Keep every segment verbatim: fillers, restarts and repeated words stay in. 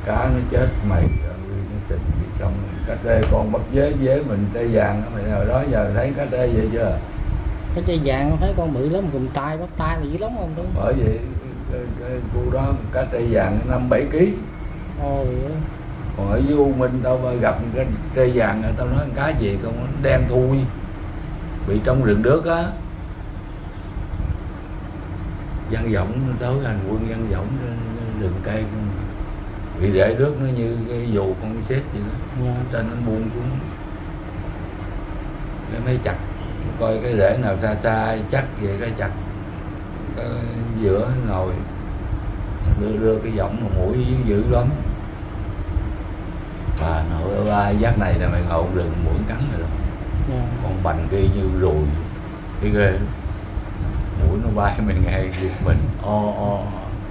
cá nó chết mày nó xịt xong cá trê con bắt dế dế mình trê vàng mày hồi đó giờ thấy cá trê vậy chưa? Cái trê vàng thấy con bự lắm, gùm tay bắt tay là dữ lắm không đúng? Bởi vậy cái, cái khu đó cá trê vàng năm bảy ký. Ôi. Còn ở dưới U Minh tao gặp cái trê vàng tao nói cá gì con đen thui bị trong rừng nước á. Văn Võng tới hành quân Văn Võng rừng cây bị rễ nước nó như cái dù con xếp vậy đó. Yeah. Trên nó buông xuống cái mấy chặt coi cái rễ nào xa xa chắc về cái chặt cái giữa ngồi đưa đưa cái giọng mà mũi dữ lắm. Bà nội ơi ba giác này là mày ngồi rừng mũi cắn rồi đó. Yeah. Con bành kia như ruồi cái ghê mũi nó bay mày nghe việc mình o o.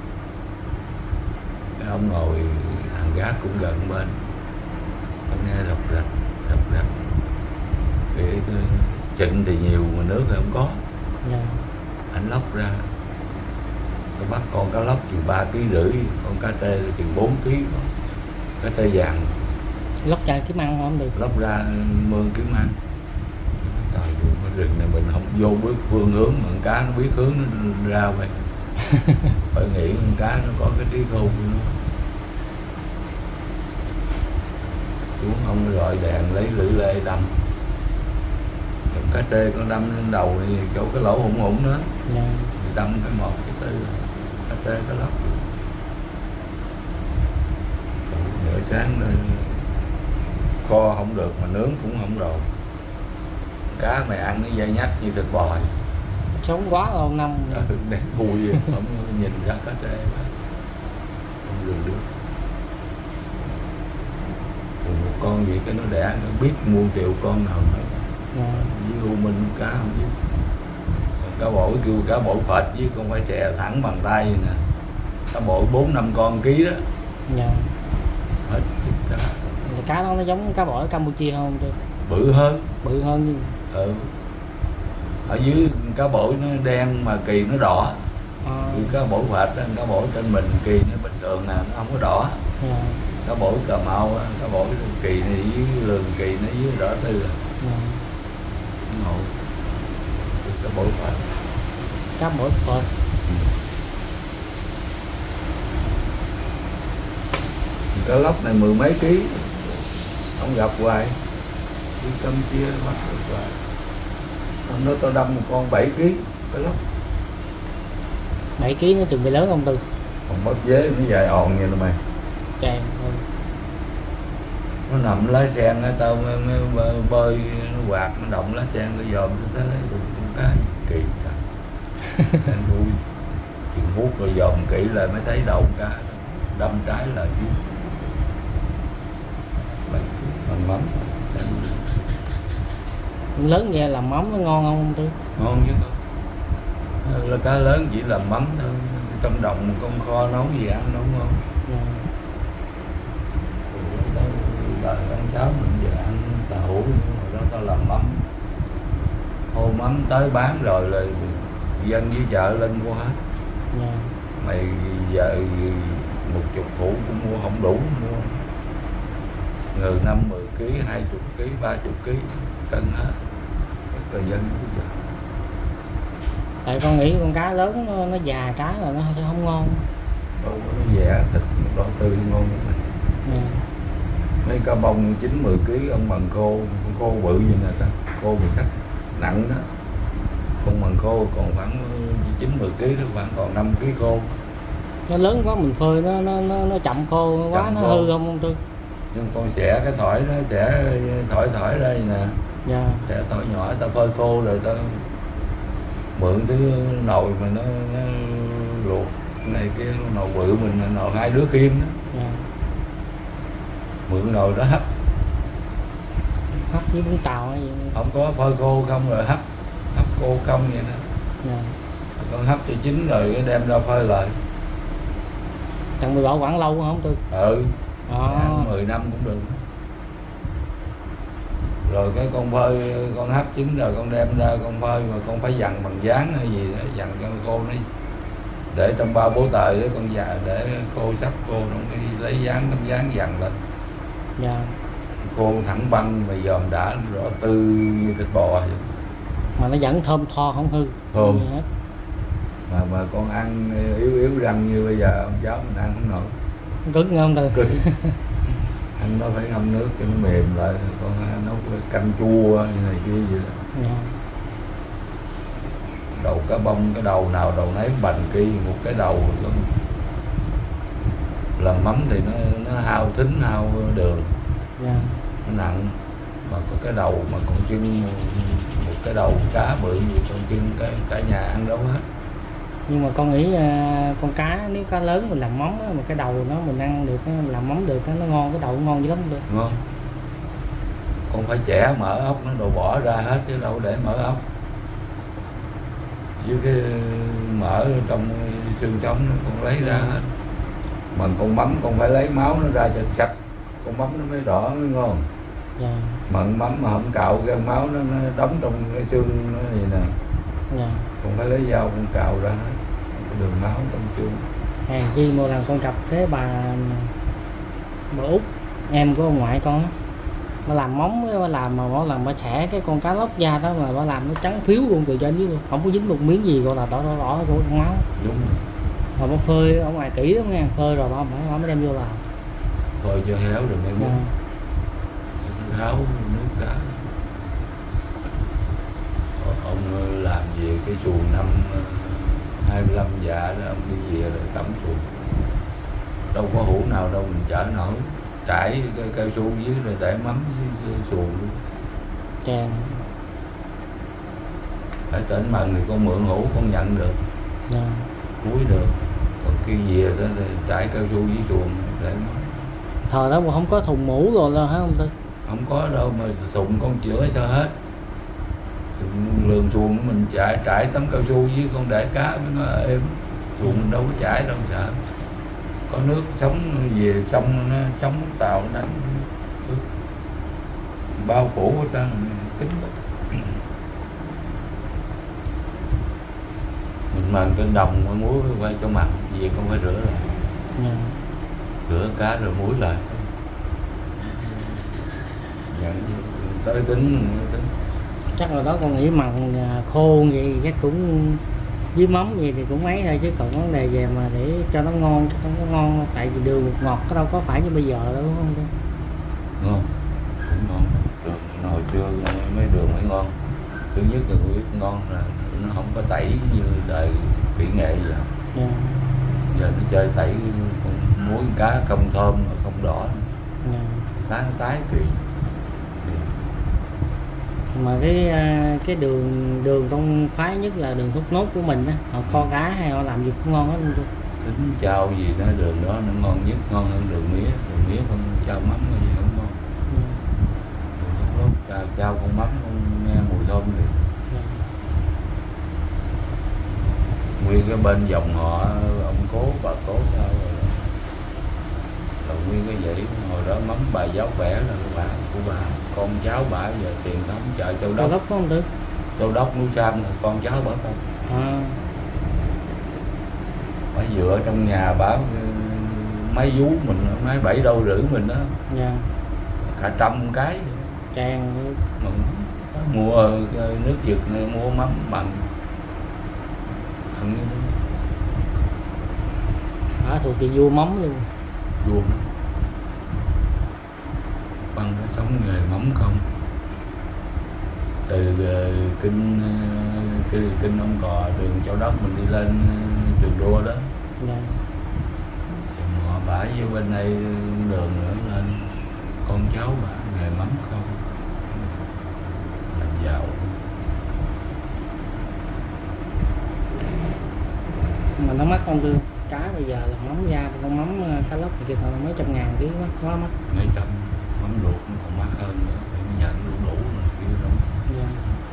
Cái ông ngồi thằng gác cũng gần bên ông nghe rập rập rập rập cái chịnh thì nhiều mà nước thì không có. Yeah. Anh lóc ra tôi bắt con cá lóc chừng ba ký rưỡi, con cá tê chừng bốn ký, cá tê vàng lóc ra kiếm ăn không được, lóc ra mương kiếm ăn. Trời ơi, cái rừng này mình không vô biết phương hướng mà con cá nó biết hướng nó ra vậy. Phải nghĩ con cá nó có cái trí khôn của nó. Xuống ông gọi đèn lấy lưỡi lê đâm cá trê con đâm lên đầu này, chỗ cái lỗ hủng hủng đó. Yeah. Đâm cái một cái tư cá trê cá lóc nửa sáng lên kho không được mà nướng cũng không rồi. Cá mày ăn nó dai nhách như thịt bò sống quá lâu năm đen thui không nhìn ra cá trê không được được. Một con gì cái nó đẻ nó biết muôn triệu con nào nữa. Yeah. Với U Minh cá không biết. Cá bổi kêu cá bổi phệt chứ không phải xè thẳng bằng tay vậy nè. Cá bổi bốn năm con ký đó. Yeah. Phệt cá. Cá đó nó giống cá bổi ở Campuchia không tôi? Bự hơn. Bự hơn nhưng ừ. Ở dưới cá bổi nó đen mà kỳ nó đỏ. À. Cá bổi phệt đó, cá bổi trên mình kỳ nó bình thường nè, nó không có đỏ. Yeah. Cá bổi Cà Mau đó, cá bổi kỳ này với lường kỳ nó dưới đỏ tư. Yeah. Ngộ. Cá bổi phệt. Cá bổi phệt. Ừ. Cá lóc này mười mấy ký, không gặp hoài, đi Campuchia bắt được hoài. Hôm đó tao đâm một con bảy ký cá lóc. bảy ký nó chừng bị lớn không Tư? Còn bắt dế nó dài òn vậy nè mày. Chàng thôi. Nó nằm lá sen á, tao mới, mới bơi nó quạt nó động lá sen nó dòm nó tới lấy được con cá kỳ cả. Đang vui. Chuyện hút rồi dòm kỹ lại mới thấy đầu cá đâm trái là chứ. Bằng mắm. Lớn nghe làm mắm nó ngon không Tư? Ngon chứ con. Là cá lớn chỉ làm mắm thôi. Trong đồng con kho nấu gì ăn nấu ngon. Yeah. Đời ăn cháu mình giờ ăn tàu hồi đó tao làm mắm. Hô mắm tới bán rồi là dân với chợ lên mua hết. Yeah. Mày giờ một chục hũ cũng mua không đủ mua. Người năm mười ký, hai chục ký, ba chục ký cân hết. Rất là dân bây giờ. Tại con nghĩ con cá lớn nó, nó già cá là nó không ngon. Đâu nó dẻ thịt đỏ tươi ngon lắm. Yeah. Mấy cá bông chín mười ký ông bằng khô, con khô bự như nè ta, khô mười sắc nặng đó. Con bằng khô còn khoảng chín mười ký đó, khoảng còn năm ký khô. Nó lớn quá mình phơi nó nó nó, nó chậm khô quá chậm nó khô. Hư không không Tư? Nhưng con xẻ cái thỏi nó sẽ thỏi thỏi đây nè. Dạ. Xẻ thỏi nhỏ tao phơi khô rồi tao mượn thứ nồi mà nó, nó luộc này cái nồi bự mình nồi hai đứa khiêm đó. Dạ. Mượn nồi đó hấp. Hấp với bún tàu hay gì? Không có phơi khô không rồi hấp. Hấp khô không vậy đó. Dạ. Con hấp cho chín rồi cái đem ra phơi lại. Chẳng bị bảo quản lâu không Tư? Ừ. À. mười năm cũng được. Rồi cái con phơi, con hấp chín rồi con đem ra con phơi mà con phải dằn bằng dán hay gì đó, dằn cho khô nó để trong bao bố tời với con già để khô sắp khô trong cái lấy dán tấm dán dằn lên. Dạ. Khô thẳng băng mà dòm đã rõ tư như thịt bò vậy. Mà nó vẫn thơm tho không hư. Thơm. Mà mà con ăn yếu yếu răng như bây giờ ông cháu mình ăn không nổi. Cứng không từ. Cứng. Ăn nó phải ngâm nước cho nó mềm lại, con nấu canh chua như này kia vậy đó. Dạ. Đầu cá bông cái đầu nào đầu nấy bành kia, một cái đầu con làm mắm thì nó nó hao thính hao đường. Dạ. Nó nặng, mà có cái đầu mà con chân một cái đầu cá bự gì con chân cái cả nhà ăn đâu hết. Nhưng mà con nghĩ à, con cá nếu cá lớn mình làm mắm á, mà cái đầu nó mình ăn được mình làm mắm được nó ngon, cái đầu ngon dữ lắm được. Ngon. Con phải chẻ mỡ ốc nó đồ bỏ ra hết chứ đâu để mỡ ốc. Với cái mỡ trong xương sống nó con lấy ra hết. Mà con mắm con phải lấy máu nó ra cho sạch, con mắm nó mới đỏ mới ngon. Dạ. Mận mắm mà không cạo cái máu nó, nó đóng trong cái xương nó gì nè. Dạ. Con phải lấy dao con cạo ra hết cái đường máu trong xương. Hàng chi một lần con gặp cái bà bà út em của ông ngoại con á, bà làm móng bà làm mà mỗi lần bà xẻ cái con cá lóc da đó mà bà làm nó trắng phiếu luôn từ trên dưới luôn, không có dính một miếng gì gọi là đỏ đỏ đỏ của con máu. Đúng rồi. Mà bà phơi ở ngoài kỹ lắm nha, phơi rồi bà mới mới đem vô làm. Phơi cho héo rồi mới múc. Ráo nước cá. Ông làm về cái xuồng năm hai mươi lăm dạ đó, ông đi về rồi sắm xuồng. Đâu có hũ nào đâu mình chở nổi. Trải cái cao su dưới rồi để mắm với xuồng luôn. Chàng. Ở trên mần thì con mượn hũ con nhận được. Dạ. Cuối được. Còn khi về đó thì trải cao su với xuồng để mắm. Thời đó mà không có thùng mũ rồi là hả ông Tư? Không có đâu mà sụng con chữa sao hết. Lường xuồng mình chạy trải tấm cao su với con để cá với nó êm. Xuồng mình đâu có chảy đâu sợ. Có nước sống về sông nó sống tàu nó bao phủ ở trên kính đó. Mình mần trên đồng muối quay cho mặn về con phải rửa lại. Dạ. Rửa cá rồi muối lại. Nhận tới tính, tính. Chắc là đó con nghĩ mặn khô gì chắc cũng với mắm gì thì cũng mấy thôi, chứ còn vấn đề về mà để cho nó ngon chắc không có ngon, tại vì đường ngọt có đâu có phải như bây giờ đâu đúng không? Ngon, cũng ngon. Đường hồi xưa mấy đường mới ngon. Thứ nhất là biết ngon là nó không có tẩy như đời kỹ nghệ gì. Yeah. Giờ nó chơi tẩy con muối cá không thơm không đỏ. Yeah. Cá nó tái kỳ. Mà cái cái đường đường con khoái nhất là đường thốt nốt của mình á, họ kho cá hay họ làm gì cũng ngon hết luôn. Tính chao gì đó đường đó nó ngon nhất, ngon hơn đường mía. Đường mía không chao mắm cái gì không ngon. Yeah. Đường thốt nốt chao, chao con mắm con nghe mùi thơm thì. Yeah. Nguyên cái bên dòng họ ông cố bà cố sao rồi là nguyên cái vậy. Hồi đó mắm bà giáo bẻ là của bà, của bà con cháu bà giờ tiền đóng chợ Châu Đốc. Châu Đốc không được. Châu Đốc núi Sam là con cháu bà không. À. Bà dựa trong nhà bà mấy vú mình, mấy bảy đôi rưỡi mình đó. Dạ. Cả trăm cái. Chàng. Mua nước Việt này mua mắm bằng. Ở thuộc thì vua mắm luôn. Vua bằng nó sống nghề mắm không. Từ uh, kinh uh, kinh, kinh ông Cò đường Châu Đốc mình đi lên uh, đường đua đó. Yeah. Họ bả với bên đây đường nữa lên con cháu bả nghề mắm không làm giàu. Mà nó mắc không Tư? Cá bây giờ là mắm da con mắm cá lóc thì là mấy trăm ngàn ký quá, quá mắc. Mấy trăm. Mắm luộc nó còn mắc hơn nữa, phải nhận đủ đủ rồi kia đó. Yeah.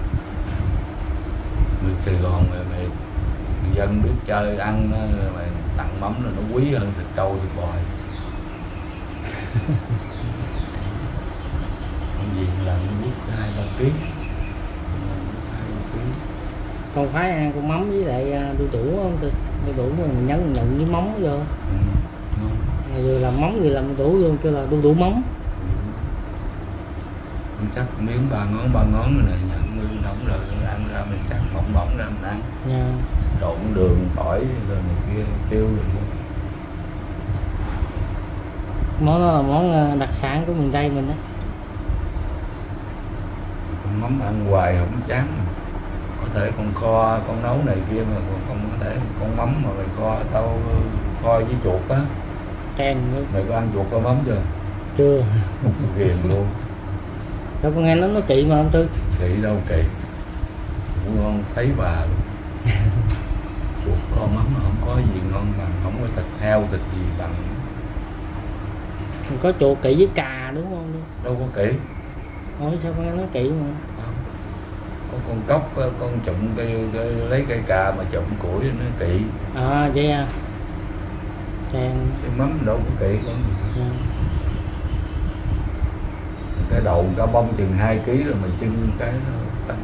Người Sài Gòn này, này dân biết chơi ăn mà tặng mắm là nó quý hơn thịt trâu thịt bò. Cái gì là nó biết hai ba ký. Con phải ăn con mắm với lại đu đủ không Tư? đu đủ mình nhấn nhận với móng vô. Ừ. Vừa làm móng vừa làm đu đủ luôn, kêu là đu đủ móng. Mình chắc miếng ba ngón ba ngón rồi này, nhận miếng nóng rồi ăn ra mình chắc mỏng mỏng ra mình ăn. Yeah. Trộn đường tỏi rồi này kia tiêu rồi. Món đó là món đặc sản của miền Tây mình đó. Con mắm ăn hoài không chán. Có thể con kho, con nấu này kia mà không có thể con mắm mà mày kho tao kho với chuột á. Chan nữa. Mày có ăn chuột có mắm chưa? Chưa. Ghiền luôn. Đâu con nghe nó nó kỵ mà không Tư. Kỵ đâu kỵ. Cũng ngon thấy bà luôn. Chuột kho mắm mà không có gì ngon bằng, không có thịt heo thịt gì bằng. Có chuột kỵ với cà đúng không? Đâu có kỵ. Ôi sao con nghe nói kỵ mà. Có con cóc, con chụm cây, cây lấy cây cà mà chụm củi nó kỵ. À vậy à. Chàng. Cái mắm đâu có kỵ con. À. Cái đầu cá bông chừng hai ký rồi mà chưng cái nó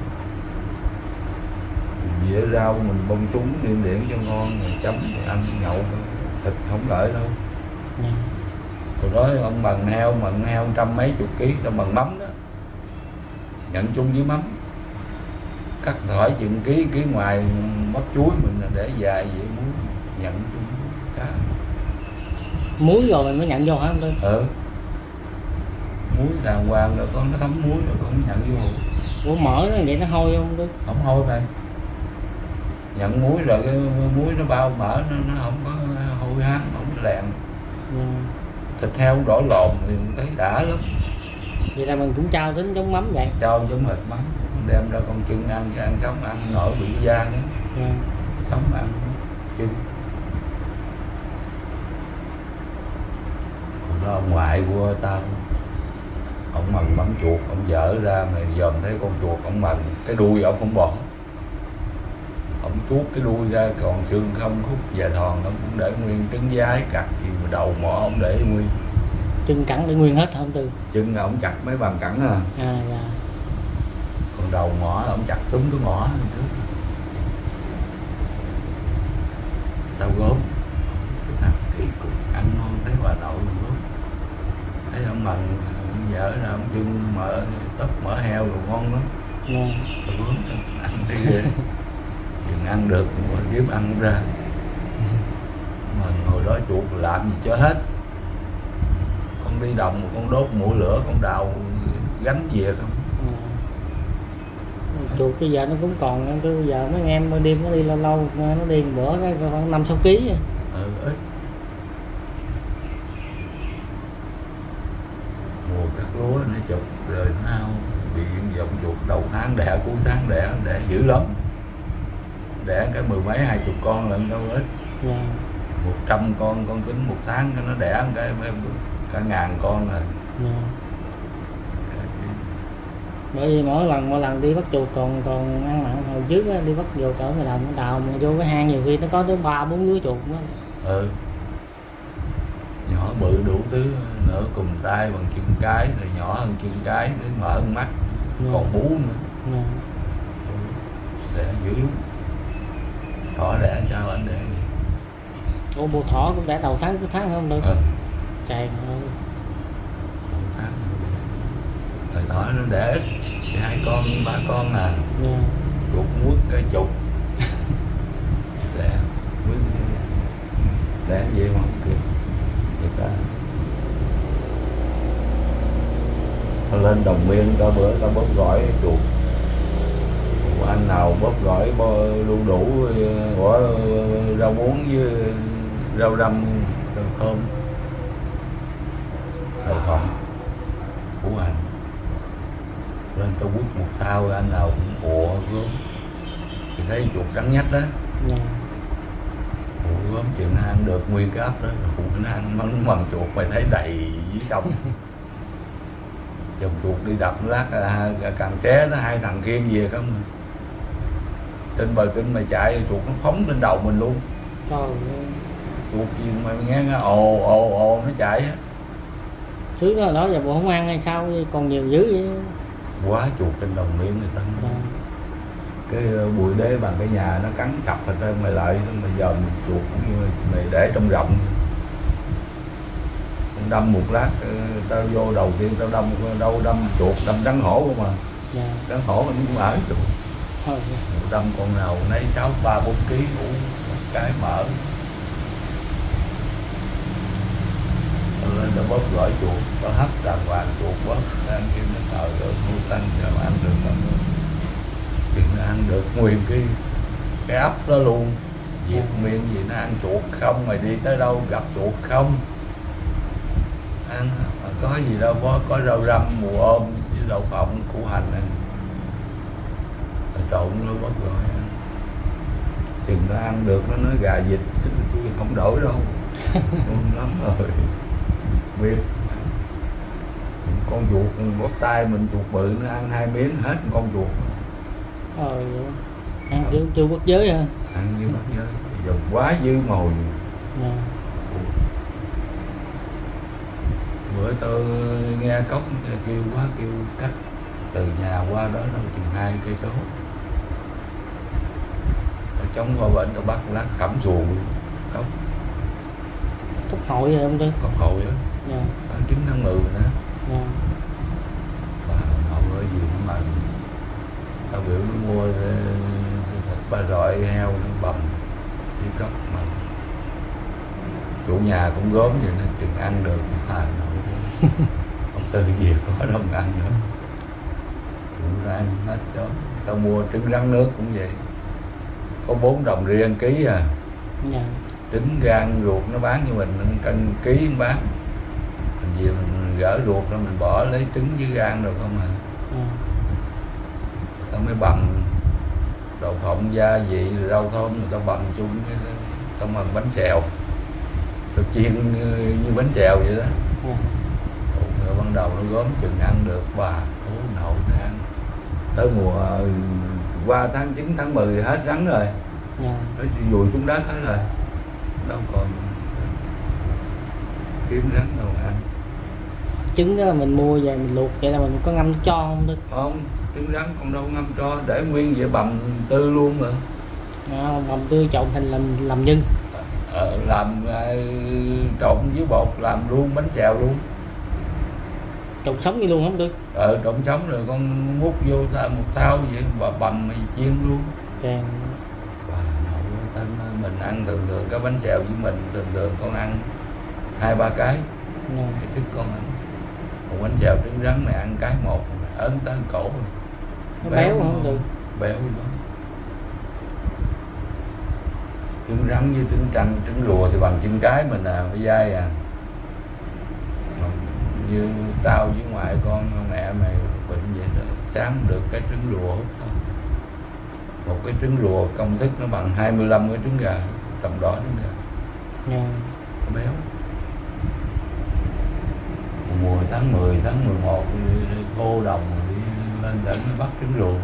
dĩa rau mình bông súng niêm điển cho ngon rồi chấm ăn nhậu thịt không đợi đâu. À. Rồi đó ông bằng heo mà heo trăm mấy chục ký tao bằng mắm đó, nhận chung với mắm, cắt thỏi chừng ký ký ngoài bắp chuối mình là để dài vậy muốn nhận chung cá. Muối rồi mình mới nhận vô hả anh Tư? Ừ, muối đàng hoàng rồi con nó thấm muối rồi con nhận vô. Ủa mỡ nó vậy nó hôi không Tư? Không hôi mày, nhận muối rồi cái muối nó bao mỡ nó, nó không có hôi hám, không lẹn. Ừ. Thịt heo đỏ lòm thì thấy đã lắm. Vậy là mình cũng trao tính giống mắm vậy? Trao giống hệt mắm, đem ra con trưng ăn, ăn sống ăn nổi bị da nữa. Ừ. Sống ăn trưng. Còn đó ông ngoại của tao, ông mần mắm chuột, ông dở ra mà dòm thấy con chuột, ông mần cái đuôi ông không bỏ, ông chuốt cái đuôi ra còn xương không, khúc và thòn ông cũng để nguyên, trứng giái cặt gì mà đầu mỏ ông để nguyên. Chân cẳng để nguyên hết không Tư? Chân ông chặt mấy bàn cẳng à. À dạ. Còn đầu mỏ ông chặt trúng cái mỏ tao gốm cái thằng kỳ cục ăn ngon thấy bà nội gốm, thấy ông mần vợ ra ông chân mỡ tóc mỡ heo rồi ngon lắm. Yeah. Tao gốm ăn thấy ghê. Đừng ăn được mà kiếm ăn không ra. Mà hồi đó chuột làm gì cho hết, con đi đồng mà con đốt mũi lửa con đào gánh về không. À. Chuột bây giờ nó cũng còn, bây giờ mấy em đêm nó đi lâu lâu nó đi bữa cái khoảng năm sáu ký. Ừ, ít. Mùa cắt lúa nó chụp rồi nó hao, bị dòng chuột đầu tháng đẻ cuối tháng đẻ đẻ dữ lắm, đẻ cái mười mấy hai chục con lận đâu ít. Yeah. Một trăm con con tính một tháng nó đẻ cái cả ngàn con rồi. Yeah. Bởi vì mỗi lần mỗi lần đi bắt chuột còn còn ăn mặn hồi trước á, đi bắt vô cỡ ngoài đồng đào mà vô cái hang nhiều khi nó có tới ba bốn lứa chuột đó. Ừ, nhỏ bự đủ thứ, nửa cùng tay bằng chân cái, rồi nhỏ hơn chân cái, đến mở hơn mắt. Yeah. Còn bú nữa. Yeah. Đẻ dữ lắm. Thỏ đẻ sao anh đẻ gì? Ủa bộ thỏ cũng đẻ đầu tháng cuối tháng không được? Ừ. Trời ơi. Rồi thỏ nó đẻ ít, hai con ba con à. Yeah. Chuột muốt cái chục. Đẻ muốt đẻ gì mà không kịp. Người ta ta lên Đồng Biên có bữa ta bóp gỏi chuột. Anh nào bóp gỏi đu đủ của rau muống với rau răm rau thơm đậu phộng của anh lên tôi quất một thao, anh nào cũng ủa gớm thì thấy chuột trắng nhách đó. Yeah. Ủa gớm chừng nó ăn được nguyên cái ấp đó, ủa nó ăn mắm mần chuột mày thấy đầy dưới sông. Chồng chuột đi đập lát càng xé nó hai thằng kia về không. Trên bờ kinh mày chạy chuột nó phóng lên đầu mình luôn. Trời ơi. Chuột gì mà nghe nghe ồ ồ ồ nó chạy á. Thứ đó đó giờ bộ không ăn hay sao còn nhiều dữ vậy? Quá chuột trên Đồng Biên người ta. À. cái bụi đế bằng cái nhà nó cắn sập hết trơn mày lại mày giờ mình chuột cũng như mày để trong rộng đâm một lát tao vô đầu tiên tao đâm đâu đâm chuột đâm rắn hổ không mà dạ. Rắn hổ nó cũng ở chuột Thôi, đâm con nào nấy sáu ba bốn ký cũng cái mở tao lên tao bóp gỏi chuột tao hấp đàng hoàng chuột bóp ăn kêu nó thợ rồi nuôi tăng cho mà ăn được lắm chừng nó ăn được nguyên cái cái ấp đó luôn diệt miệng gì nó ăn chuột không mày đi tới đâu gặp chuột không ăn mà có gì đâu có có rau răm mùa ôm với đậu phộng củ hành này trộn nó bớt rồi chừng nó ăn được nó nói gà vịt tôi không đổi đâu ngon lắm rồi biết con chuột bóp tay mình chuột bự nó ăn hai miếng hết con chuột Ờ, ăn chưa, chưa bắt giới hả? Ăn như bắt giới giờ quá dư mồi Dạ. Bữa tôi nghe cốc kêu quá kêu cắt từ nhà qua đó đâu chừng hai cây số tôi chống qua bệnh tôi bắt lát khẩm xuồng cốc Cốc hội rồi không tư? cốc hội đó Dạ. tháng chín tháng mười rồi đó Dạ. bà nội ơi gì mà tao biểu nó mua thịt ba rọi heo nó bầm đi cốc mà chủ nhà cũng gốm vậy nên chừng ăn được à, ông Tư gì có đâu ăn nữa cũng ra ăn hết đó tao mua trứng rắn nước cũng vậy có bốn đồng riêng ký à Dạ. trứng gan ruột nó bán cho mình cân ký nó bán mình về mình gỡ ruột ra mình bỏ lấy trứng với gan được không à Dạ. tao mới bầm đậu phộng gia vị rồi rau thơm người ta bầm chung cái tao bằng bánh xèo tao chiên như bánh xèo vậy đó. Dạ. Rồi ban đầu nó gốm chừng ăn được bà cố nội nó ăn tới mùa qua tháng chín tháng mười hết rắn rồi Dạ. nó vùi xuống đất hết rồi đâu còn kiếm rắn đâu ăn. Trứng đó là mình mua về mình luộc vậy là mình có ngâm cho không Tư? Không, trứng rắn không đâu ngâm cho để nguyên vậy bầm tư luôn rồi À, bầm tươi trộn thành làm làm nhân. ờ, làm uh, trộn với bột làm luôn bánh xèo luôn Trộn sống như luôn không Tư? ờ trộn sống rồi con múc vô ta một thao vậy và bầm mày chiên luôn. Càng Bà nội mình ăn thường thường cái bánh xèo với mình thường thường con ăn hai ba cái dạ. cái sức con ăn còn bánh xèo trứng rắn này ăn cái một ớn tới cổ Nó béo, béo không Tư? Béo đó trứng rắn với trứng trăng trứng rùa thì bằng chân cái mình à phải dai à mà như tao với ngoại con mẹ mày bệnh vậy đó sáng được cái trứng rùa một cái trứng rùa công thức nó bằng hai mươi lăm cái trứng gà tầm đó trứng gà dạ. nó béo mùa tháng mười tháng mười một đi, đi cô đồng đi lên đỉnh bắt trứng rùa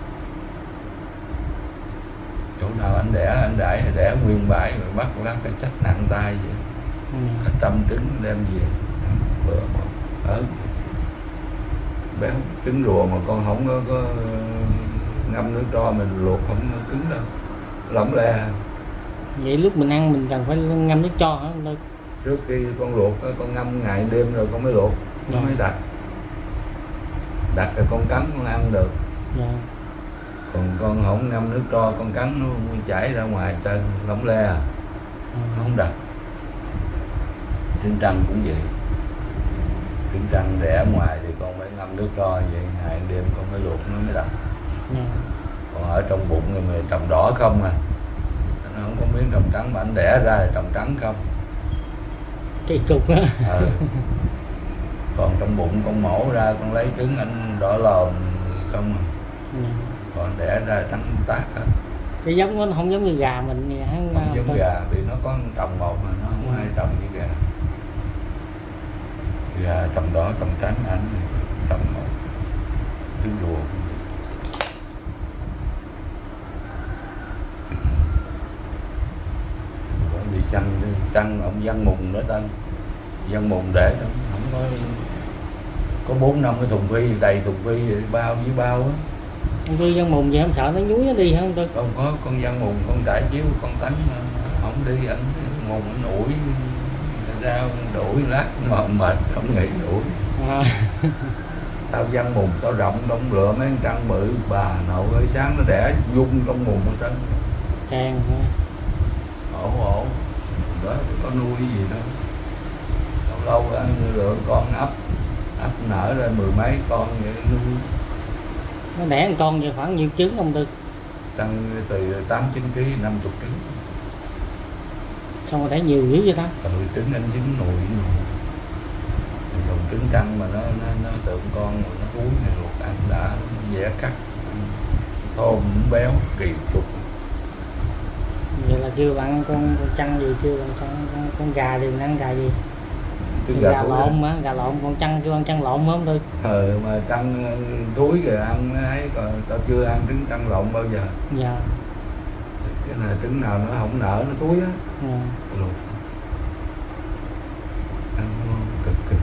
chỗ nào anh đẻ anh đẻ đẻ nguyên bãi rồi bắt lát cái sách nặng tay vậy cả trăm trứng đem về bữa ở béo trứng rùa mà con không có, có ngâm nước tro mình luộc không cứng đâu lỏng le. Vậy lúc mình ăn mình cần phải ngâm nước cho hả Tư? Trước khi con luộc con ngâm ngày đêm rồi con mới luộc nó dạ. mới đặt đặt rồi con cắn con ăn được dạ. còn con không ngâm nước tro con cắn nó chảy ra ngoài trên lỏng le à. ừ. Không đặt. Trứng trăng cũng vậy trứng trăng đẻ ngoài thì con phải ngâm nước tro vậy ngày đêm con mới luộc nó mới đặt dạ. còn ở trong bụng người mày trồng đỏ không à nó không có miếng trồng trắng mà anh đẻ ra thì trồng trắng không Kỳ cục á. ừ. Còn trong bụng con mổ ra con lấy trứng anh đỏ lòm không à dạ. còn đẻ ra trắng tác hết Cái giống nó không giống như gà mình vậy hả? Không giống gà vì nó có trồng một mà nó không ừ. ai trồng như gà gà trồng đỏ trồng trắng anh trồng một trứng rùa đi chăn chăn ông Văn Mùng nữa tên Văn Mùng để đó không có có bốn năm cái thùng phi đầy thùng phi bao với bao á Ông Tư dân mùng vậy không sợ nó nhúi nó đi hả ông Tư? Không có, con dân mùng con trải chiếu con tánh không đi, ảnh mùng ảnh ủi ra đuổi lát mà mệt không nghỉ đuổi. À. Tao dân mùng tao rộng đông lựa mấy con trăng bự, bà nội ơi sáng nó đẻ dung trong mùng ở trơn. Càng ổ ổ đó có nuôi cái gì đâu, lâu lâu lựa con ấp ấp nở ra mười mấy con vậy nuôi. Nó đẻ một con vậy khoảng nhiêu trứng ông Tư? Trăng từ tám chín ký năm mươi trứng. Xong rồi đẻ nhiều dữ vậy ta? Ừ, trứng anh trứng nồi dùng trứng trăng mà nó nó, nó tượng con mà nó thúi này luộc ăn đã dễ cắt thơm béo kỳ cục. Vậy là kêu bạn con, con trăng gì, kêu bạn con, con, con gà thì mình ăn gà gì? Gà, gà lộn á, gà lộn, con trăng kêu ăn trăng lộn không Tư? Ờ mà trăng thúi rồi ăn ấy, còn tao chưa ăn trứng trăng lộn bao giờ. Dạ. Cái này trứng nào nó không nở nó thúi á. Dạ. Luộc ăn ngon cực cực.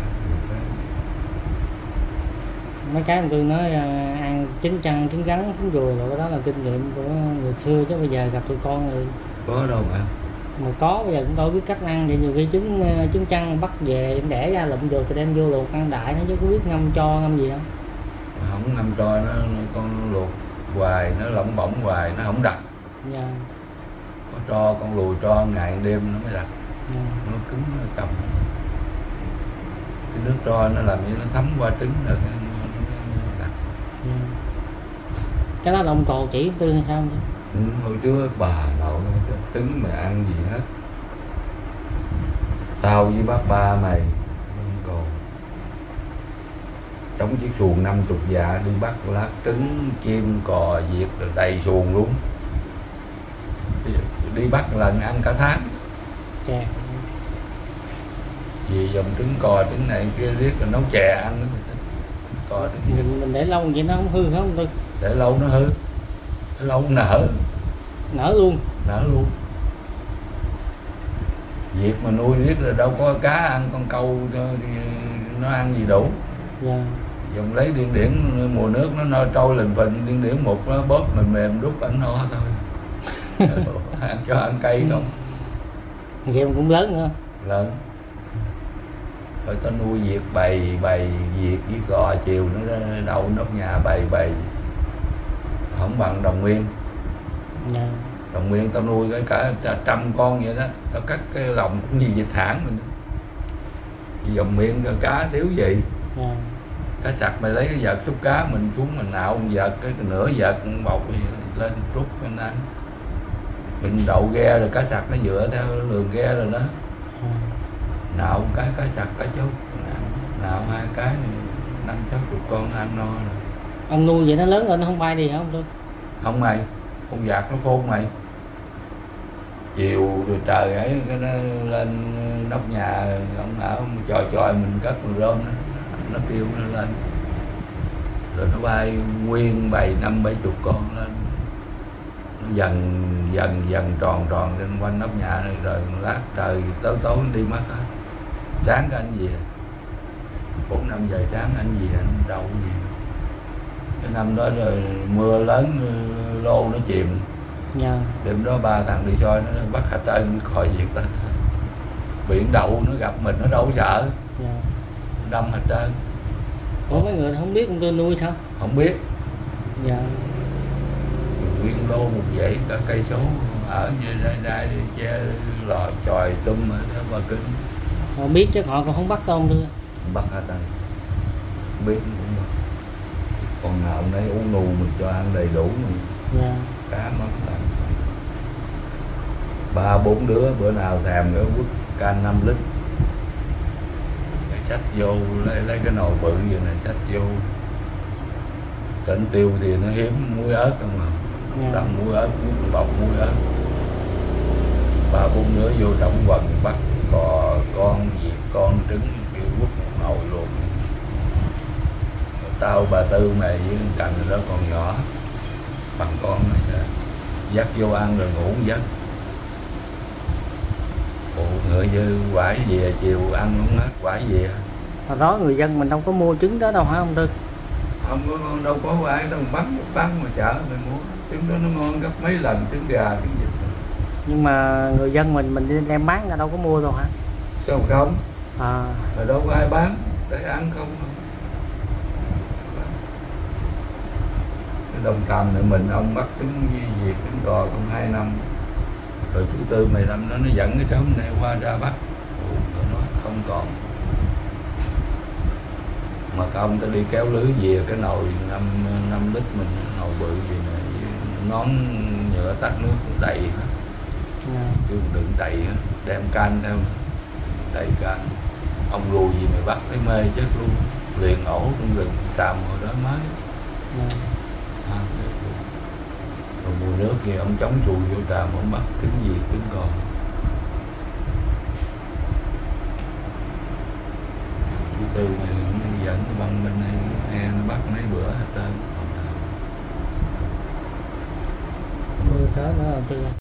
Mấy cái ông Tư nói ăn trứng trăng, trứng rắn, trứng ruồi rồi, cái đó là kinh nghiệm của người xưa chứ bây giờ gặp tụi con rồi có đâu mà mà có bây giờ cũng đâu biết cách ăn. Vậy nhiều khi trứng trứng trăng bắt về đẻ ra lụm được thì đem vô luộc ăn đại nó, chứ có biết ngâm cho ngâm gì đâu. Không ngâm cho nó, con luộc hoài nó lỏng bỏng hoài nó không đặc. Dạ. Có cho con lùi cho ngày đêm nó mới đặc. Dạ. Nó cứng nó cầm cái nước cho nó làm như nó thấm qua trứng rồi nó đặc. Dạ. Cái đó là ông cò chỉ Tư hay sao? Ừ, hồi trước bà nội trứng mày ăn gì hết, tao với bác ba mày còn chống chiếc xuồng năm chục dạ đi bắt lát trứng chim cò việt rồi đầy xuồng luôn, đi bắt lần ăn cả tháng. Chà. Vì dòng trứng cò trứng này kia riết rồi nấu chè ăn. Cò trứng mình, mình để lâu vậy nó không hư không Tư? Để lâu nó hư, để lâu nó nở nở luôn nở luôn. Việc mà nuôi riết là đâu có cá ăn, con câu nó ăn gì đủ. Dạ. Dùng lấy điên điển mùa nước nó no trôi lên phình, điên điển một nó bóp mềm mềm rút ảnh no thôi. Ăn cho ăn cây không. Game cũng lớn nữa. Lớn. Rồi tao nuôi việc bày bày việc với cò chiều nó đậu nóc nhà bày bày. Không bằng Đồng Nguyên. Dạ. Đồng Nguyên tao nuôi cái cả trăm con vậy đó, tao cắt cái lòng cũng như vịt thẳng mình. Dòng miệng cho cá thiếu gì. Dạ. Cá sặc mày lấy cái vợt xúc cá mình xuống mình nạo một vợt, cái nửa vợt bọc lên rút bên ăn. Mình đậu ghe rồi cá sặc nó dựa theo lường ghe rồi đó. Ừ. Nạo cái cá sặc cá chốt, nạo hai cái năm sáu chục con ăn no rồi. Ông nuôi vậy nó lớn rồi nó không bay đi hả ông Tư? Không mày, con vạc nó khôn mày. Chiều rồi trời ấy cái nó lên nóc nhà ông ở chòi chòi mình cất con rơm nó, nó kêu nó lên. Rồi nó bay nguyên bầy năm bảy chục con lên. Nó dần dần dần tròn tròn trên quanh nóc nhà này, rồi lát trời tối tối nó đi mất hết. Sáng cái anh về bốn năm giờ sáng anh về anh đâu gì. Cái năm đó rồi mưa lớn lô nó chìm. Dạ. Đêm đó ba thằng đi soi nó bắt hết trơn khỏi việc ta. Biển đậu nó gặp mình nó đâu sợ. Dạ. Đâm hết trơn. Ủa mấy người không biết con Tư nuôi sao? Không biết. Dạ. Nguyên lô một dãy cả cây số ở như đây đây che lò chòi tum ở đó bà kinh. Họ biết chứ họ còn không bắt tôm nữa. Bắt hết trơn. Biết cũng bắt. Còn nào nấy uống nù mình cho ăn đầy đủ mình. Dạ. Cá mất là ba bốn đứa bữa nào thèm cái quất can năm lít, cái xách vô lấy, lấy cái nồi bự vậy này xách vô. Tỉnh tiêu thì nó hiếm muối ớt không mà. Yeah. Đậm muối ớt, bọc muối ớt. Ba bốn đứa vô trong quần bắt cò con vịt con trứng kêu quất một nồi luôn. Tao bà Tư mày với cành đó còn nhỏ bằng con này dắt vô ăn rồi ngủ giấc. Phụ ngựa dư quải về chiều ăn không hết quải về. Hồi đó người dân mình đâu có mua trứng đó đâu hả ông Tư? không có ngon, đâu có ai đâu bắn bắn mà chợ mày mua trứng đó nó ngon gấp mấy lần trứng gà trứng vịt. Nhưng mà người dân mình mình đi đem bán ra đâu có mua đâu hả? Sao không? À. Mà đâu có ai bán để ăn không. Cái Đồng Cầm này mình ông bắt trứng vịt trứng cò trong hai năm rồi thứ tư mày năm đó nó dẫn cái xóm này qua ra bắt. Ủa, nó không còn. Mà công ta đi kéo lưới về cái nồi năm năm lít mình, nồi bự gì này nón nhựa tắt nước đầy hết, chứ đựng đầy hết, đem can theo đầy can. Ông rùi gì mày bắt thấy mê chết luôn, liền ổ trong rừng tràm hồi đó mới. À, rồi mùa nước thì ông chống chùi vô tràm ông bắt trứng gì trứng cò. Thứ tư này nó dẫn cái băng bên này nghe nó bắt mấy bữa hết trơn. Mưa tới nữa rồi